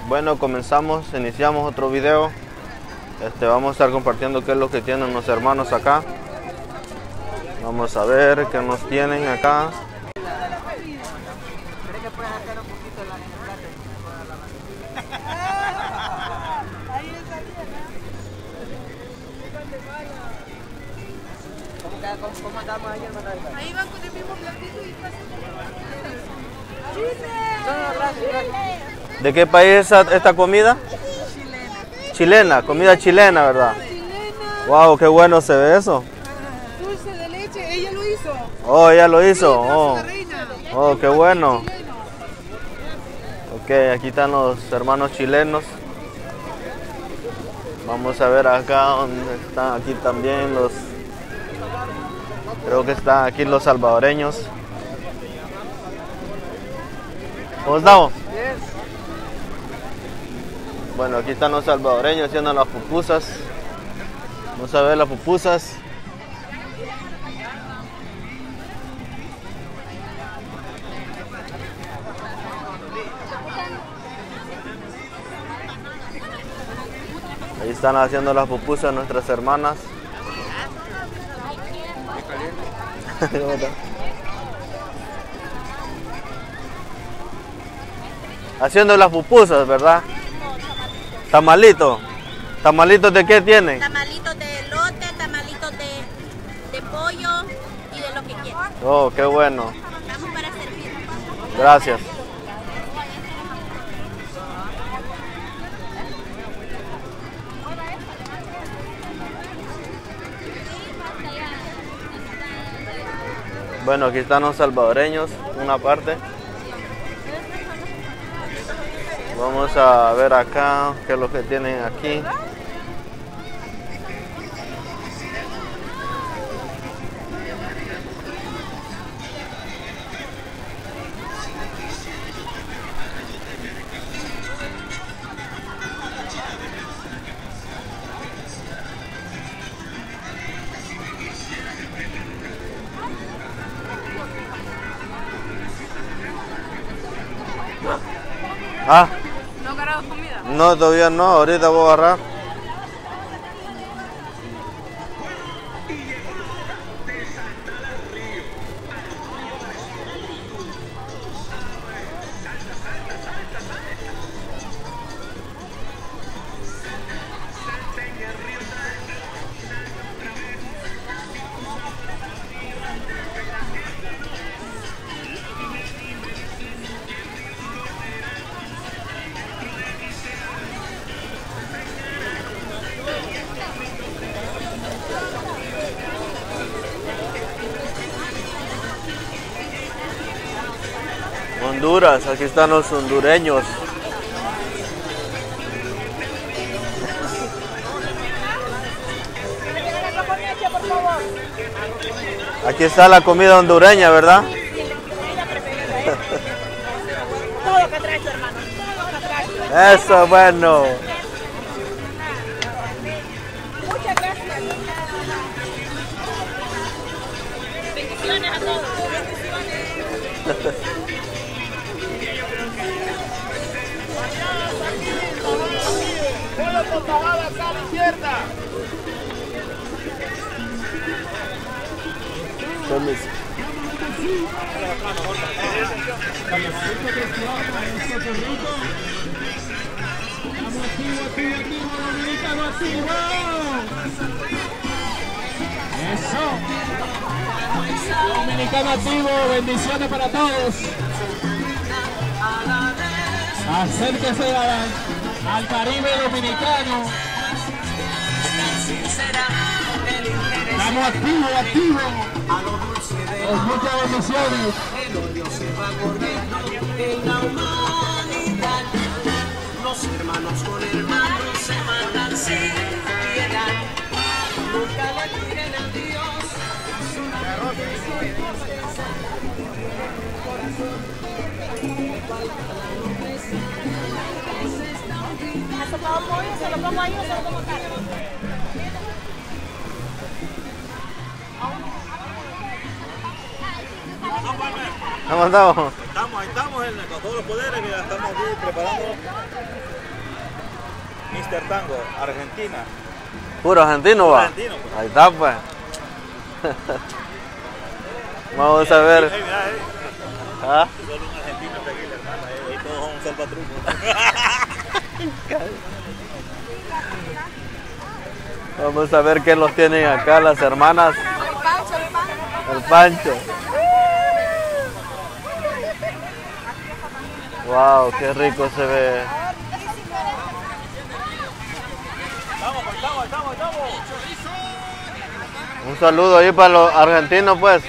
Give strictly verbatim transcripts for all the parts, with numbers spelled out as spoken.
Bueno, comenzamos, iniciamos otro video. Este, vamos a estar compartiendo qué es lo que tienen los hermanos acá. Vamos a ver qué nos tienen acá. ¿Cómo andamos ahí, hermano? Ahí van con el mismo platito y pasan. ¿De qué país es esta, esta comida? Chilena. Chilena, comida chilena, ¿verdad? Chilena. Wow, qué bueno se ve eso. Dulce de leche, ella lo hizo. Oh, ella lo hizo. Sí, Oh, la reina. oh, qué bueno. Chileno. Ok, aquí están los hermanos chilenos. Vamos a ver acá donde están aquí también los... Creo que están aquí los salvadoreños. ¿Cómo estamos? Bueno, aquí están los salvadoreños haciendo las pupusas. Vamos a ver las pupusas. Ahí están haciendo las pupusas nuestras hermanas. Haciendo las pupusas, ¿verdad? Tamalito. ¿Tamalitos de qué tienen? Tamalitos de elote, tamalitos de, de pollo y de lo que quieran. Oh, qué bueno. Estamos para servir. Gracias. Bueno, aquí están los salvadoreños, una parte. Vamos a ver acá qué es lo que tienen aquí. Ah, ¿No agarrado comida? no, todavía no, ahorita voy a agarrar. Honduras, aquí están los hondureños. Aquí está la comida hondureña, ¿verdad? Todo lo que trae tu hermano. Todo lo que trae. Eso, bueno. Muchas gracias. Bendiciones a todos. Bendiciones. Todo con bajada acá a la izquierda. Permiso. Eso. Dominicano activo, bendiciones para todos. Acérquese a- al Caribe dominicano. Estamos activos, activos. Pues muchas bendiciones. Los hermanos con hermanos se matan sin piedad. Nunca le piden a Dios. ¿Ha tocado pollo? ¿Se lo pongo ahí o se lo pongo acá? ¿Cómo andamos? Estamos, ahí estamos en, con todos los poderes, mira, estamos aquí preparando mister Tango, Argentina. Puro argentino va. Argentino, pues. Ahí está pues. Vamos a ver. Hey, mira, eh. ¿Ah? Solo un argentino está aquí, la hermana. Eh. Ahí todos son salvatrucos. Vamos a ver qué los tienen acá las hermanas. El Pancho, el Pancho. El Pancho. Wow, qué rico se ve. Vamos, estamos, estamos, estamos. Un saludo ahí para los argentinos pues.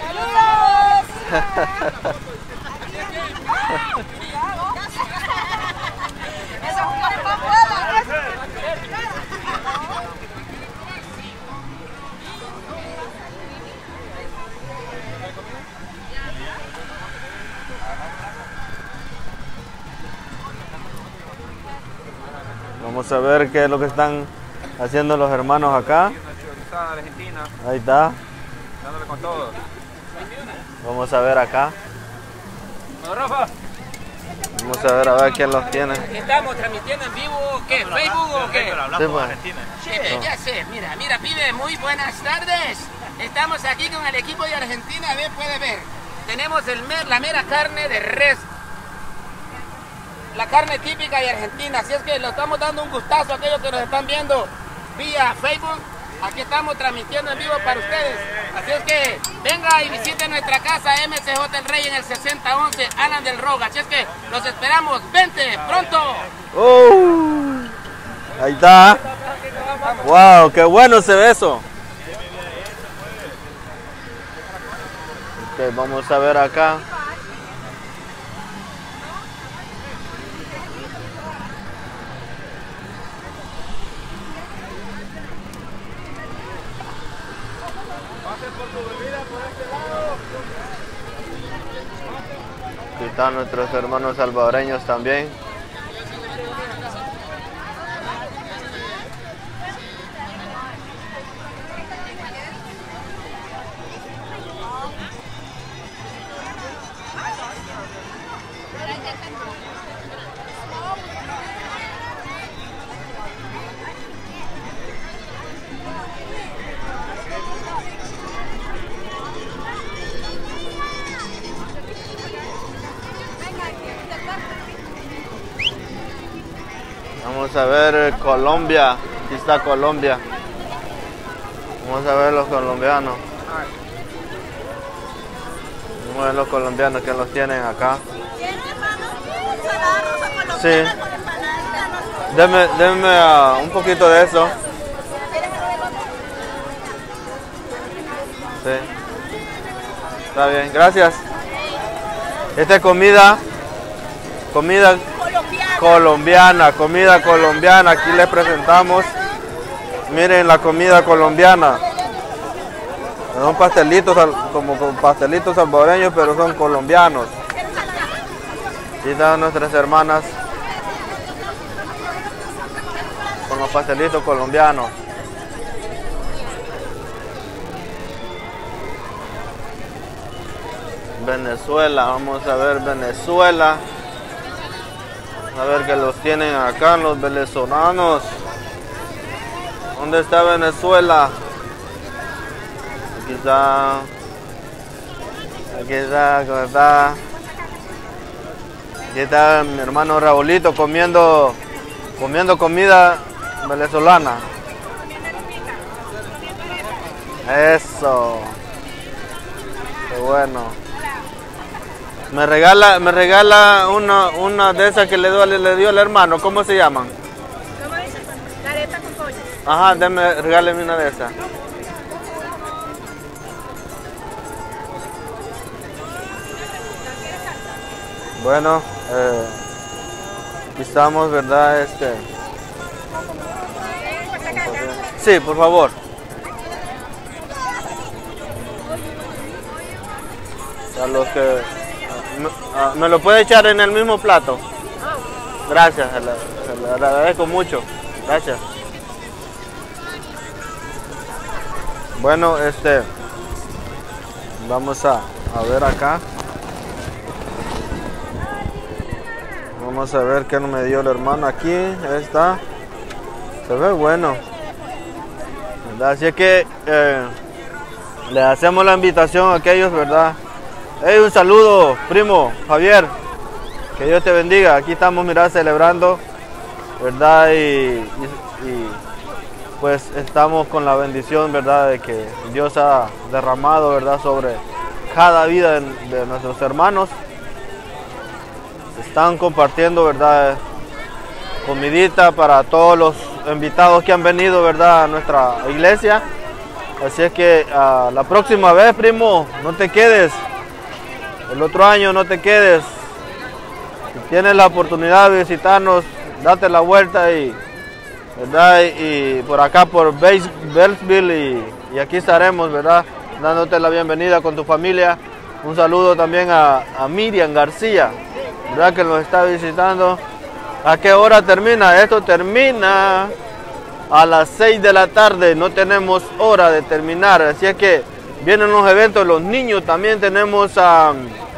Vamos a ver qué es lo que están haciendo los hermanos acá. Argentina, Ahí está. dándole con todo. Vamos a ver acá. Rafa, Vamos a ver a ver quién los tiene. Estamos transmitiendo en vivo, ¿qué? ¿Facebook o qué? Pero hablamos Sí, con pues. Argentina. Sí, ya sé, mira, mira, pibe, muy buenas tardes. Estamos aquí con el equipo de Argentina, ve, puede ver. Tenemos el mer, la mera carne de res. La carne típica de Argentina, así es que le estamos dando un gustazo a aquellos que nos están viendo vía Facebook. Aquí estamos transmitiendo en vivo para ustedes. Así es que venga y visite nuestra casa M C J El Rey en el sesenta once Alan del Roga. Así es que los esperamos. Vente pronto. ¡Oh! Ahí está. Wow, qué bueno se ve eso. Ok, vamos a ver acá. Aquí están nuestros hermanos salvadoreños también. Vamos a ver Colombia. Aquí está Colombia. Vamos a ver los colombianos. Vamos a ver los colombianos que los tienen acá. Sí. Deme, deme uh, un poquito de eso. Sí. Está bien, gracias. Esta es comida. Comida colombiana, comida colombiana. Aquí les presentamos. Miren la comida colombiana. Son pastelitos como con pastelitos salvadoreños, pero son colombianos. Aquí están nuestras hermanas con los pastelitos colombianos. Venezuela, vamos a ver Venezuela. A ver que los tienen acá los venezolanos. ¿Dónde está Venezuela? Aquí está. Aquí está, aquí está. Aquí está mi hermano Raulito comiendo, comiendo comida venezolana. Eso. Qué bueno. Me regala, me regala una, una de esas que le dio, le dio el hermano. ¿Cómo se llaman? ¿Cómo es? Careta con pollo. Ajá, deme, regáleme una de esas. Bueno, eh, aquí estamos, ¿verdad? Este. Sí, por favor. A los que me, a, me lo puede echar en el mismo plato. Gracias, se le, se le agradezco mucho. Gracias. Bueno, este, vamos a, a ver acá. Vamos a ver qué me dio el hermano aquí. Ahí está. Se ve bueno, ¿verdad? Así es que eh, le hacemos la invitación a aquellos, ¿verdad? Hey, un saludo, primo Javier, que Dios te bendiga. Aquí estamos, mira, celebrando, ¿verdad? Y, y, y pues estamos con la bendición, ¿verdad? De que Dios ha derramado, ¿verdad? Sobre cada vida de, de nuestros hermanos. Están compartiendo, ¿verdad? Comidita para todos los invitados que han venido, ¿verdad? A nuestra iglesia. Así es que uh, la próxima vez, primo, no te quedes. El otro año no te quedes. Si tienes la oportunidad de visitarnos, date la vuelta y, ¿verdad? Y, y por acá por Beltsville y, y aquí estaremos, ¿verdad? Dándote la bienvenida con tu familia. Un saludo también a, a Miriam García, ¿verdad? Que nos está visitando. ¿A qué hora termina? Esto termina a las seis de la tarde. No tenemos hora de terminar. Así es que vienen los eventos. Los niños también tenemos a,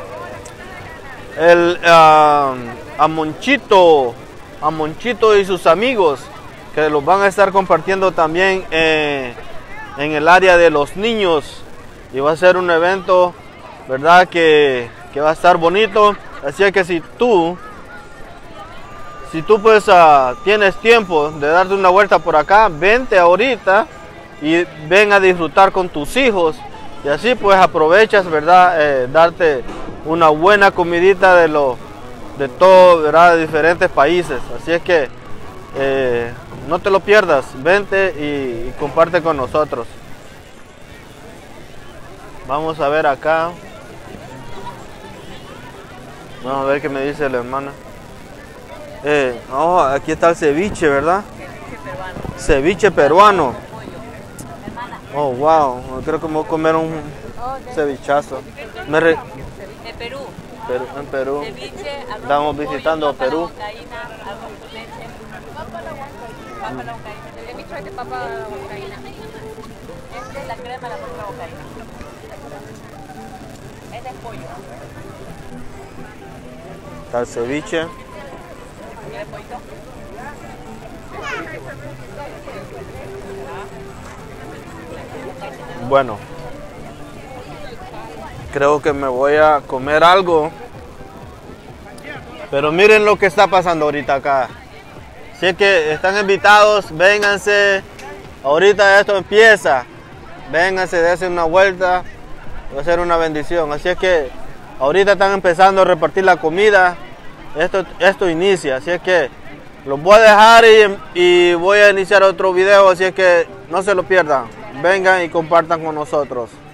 el, a, a Monchito, a Monchito y sus amigos, que los van a estar compartiendo también eh, en el área de los niños. Y va a ser un evento, ¿verdad? Que, que va a estar bonito. Así es que si tú... Si tú pues uh, tienes tiempo de darte una vuelta por acá, vente ahorita y ven a disfrutar con tus hijos. Y así pues aprovechas, ¿verdad? Eh, darte una buena comidita de lo de todo, ¿verdad? De diferentes países. Así es que eh, no te lo pierdas, vente y, y comparte con nosotros. Vamos a ver acá. Vamos a ver qué me dice la hermana. Eh, oh, aquí está el ceviche, ¿verdad? Ceviche peruano. Oh, wow. Creo que me voy a comer un cevichazo. Me re... De Perú. Perú, en Perú. Ceviche, arroz Estamos con pollo, visitando papa a la Perú. huancaína, arroz con leche. Papa a la huancaína. Papa a la huancaína. El ceviche es de papa a la huancaína. Este es la crema de la papa a la huancaína. Este es pollo. Está el ceviche. ¿Quieres pollito? Bueno, creo que me voy a comer algo. Pero miren lo que está pasando ahorita acá. Si es que están invitados, vénganse. Ahorita esto empieza. Vénganse, dense una vuelta. Va a ser una bendición. Así es que ahorita están empezando a repartir la comida. Esto, esto inicia. Así es que los voy a dejar y, y voy a iniciar otro video. Así es que no se lo pierdan. Vengan y compartan con nosotros.